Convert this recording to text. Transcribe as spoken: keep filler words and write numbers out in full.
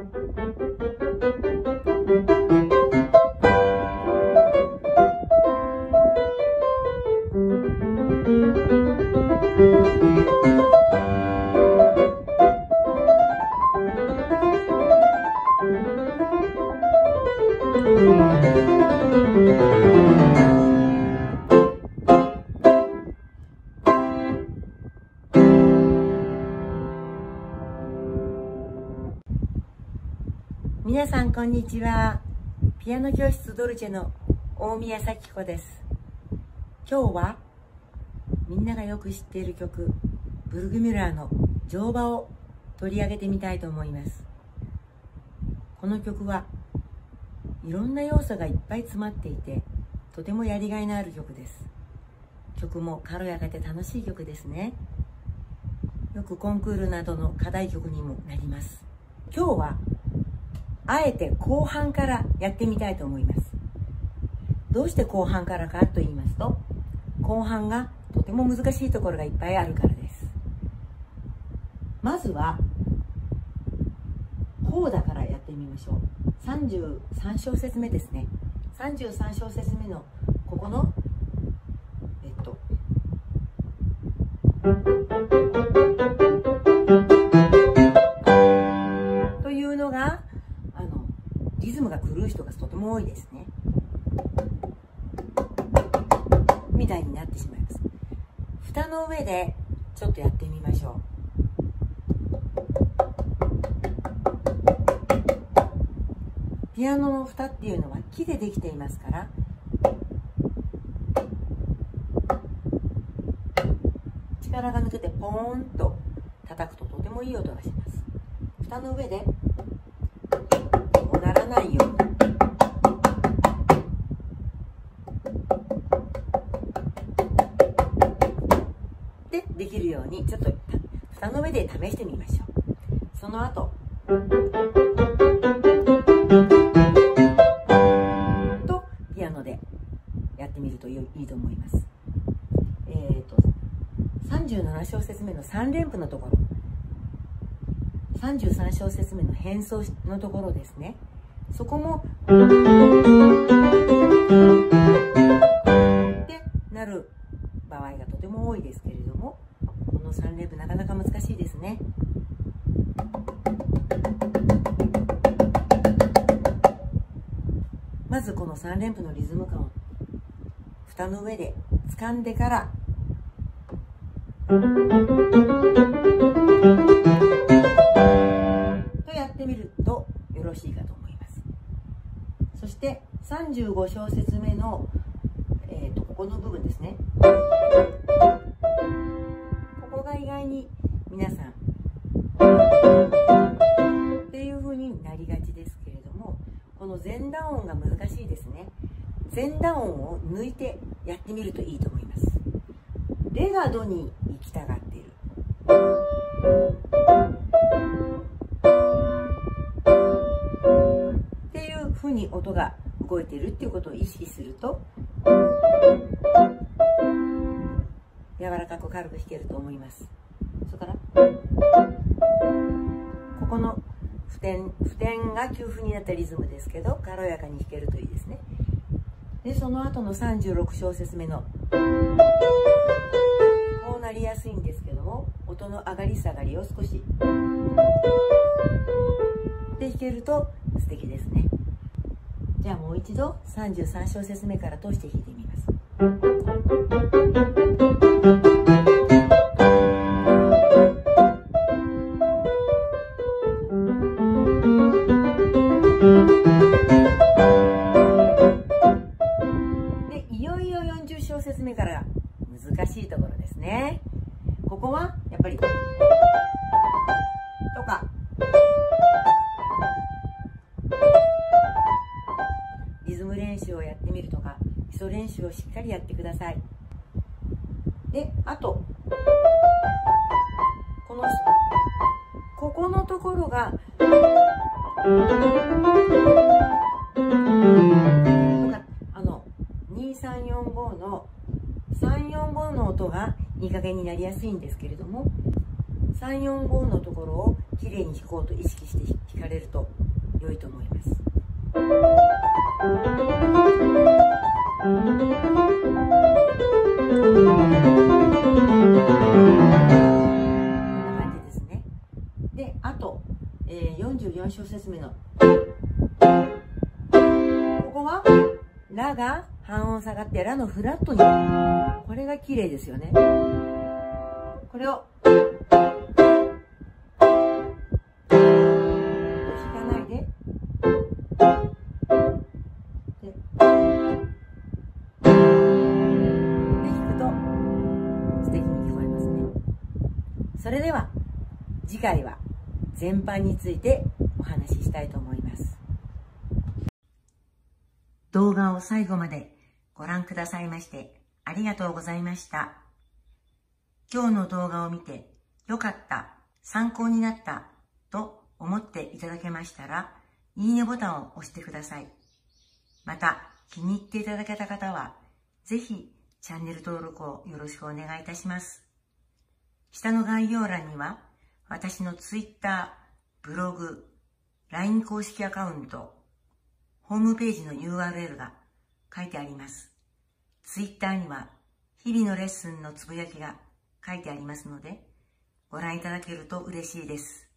皆さんこんにちは。ピアノ教室ドルチェの大宮咲子です。今日はみんながよく知っている曲、ブルグミュラーの乗馬を取り上げてみたいと思います。この曲はいろんな要素がいっぱい詰まっていて、とてもやりがいのある曲です。曲も軽やかで楽しい曲ですね。よくコンクールなどの課題曲にもなります。今日はあえて後半からやってみたいと思います。どうして後半からかと言いますと、後半がとても難しいところがいっぱいあるからです。まずはコーダからやってみましょう。さんじゅうさん小節目ですね。さんじゅうさん小節目のここのえっとというのがあのリズムが狂う人がとても多いですね。みたいになってしまいます。蓋の上でちょっとやってみましょう。ピアノの蓋っていうのは木でできていますから、力が抜けてポーンと叩くととてもいい音がします。蓋の上でこうならないようにでできるようにちょっと蓋の上で試してみましょう。その後とピアノでやってみるといいと思います。えーとさんじゅうなな小節目のさん連符のところ、さんじゅうさん小節目の変奏のところですね。そこもでなる場合がとても多いですけれども、このさん連符なかなか難しいですね。まずこのさん連符のリズム感を蓋の上で掴んでからとやってみるとよろしいかと思います。そしてさんじゅうご小節目の、えー、とここの部分ですね。ここが意外に皆さんっていう風になりがちですけれども、この前段音が難しいですね。前段音を抜いてやってみるといいと思います。レがドに行きたがっている。っていうふうに音が動いているっていうことを意識すると、柔らかく軽く弾けると思います。それからここの付点、付点が休符になったリズムですけど、軽やかに弾けるといいですね。で、その後のさんじゅうろく小節目のこうなりやすいんですけども、音の上がり下がりを少しで弾けると素敵ですね。じゃあもう一度さんじゅうさん小節目から通して弾いてみます。で、いよいよよんじゅう小節目から難しいところですね。ここはやっぱりとかリズム練習をやってみるとか、基礎練習をしっかりやってください。で、あとこのここのところがあのにさんよんごのさんよんごの音がいい加減になりやすいんですけれども、さんよんごのところをきれいに弾こうと意識して弾かれると良いと思います。こんな感じですね。で、あと、えー、よんじゅうよん小節目のここはラが半音下がってラのフラットに、これが綺麗ですよね。これを弾かないで、でで弾くと素敵に聞こえますね。それでは次回は全般についてお話ししたいと思います。動画を最後までご覧くださいましてありがとうございました。今日の動画を見てよかった、参考になったと思っていただけましたら、いいねボタンを押してください。また気に入っていただけた方は、ぜひチャンネル登録をよろしくお願いいたします。下の概要欄には私の Twitter、ブログ、ライン 公式アカウント、ホームページの ユーアールエル が書いてあります。Twitter には日々のレッスンのつぶやきが書いてありますので、ご覧いただけると嬉しいです。